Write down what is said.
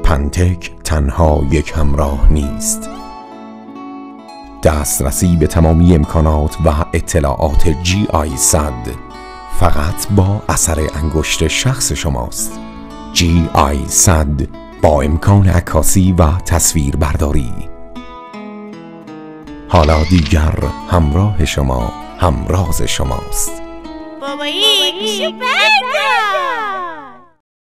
پنتک تنها یک همراه نیست. دسترسی به تمامی امکانات و اطلاعات GI100 فقط با اثر انگشت شخص شماست. GI100 با امکان عکاسی و تصویربرداری. حالا دیگر همراه شما همراز شماست. بابایی گوشو بردار.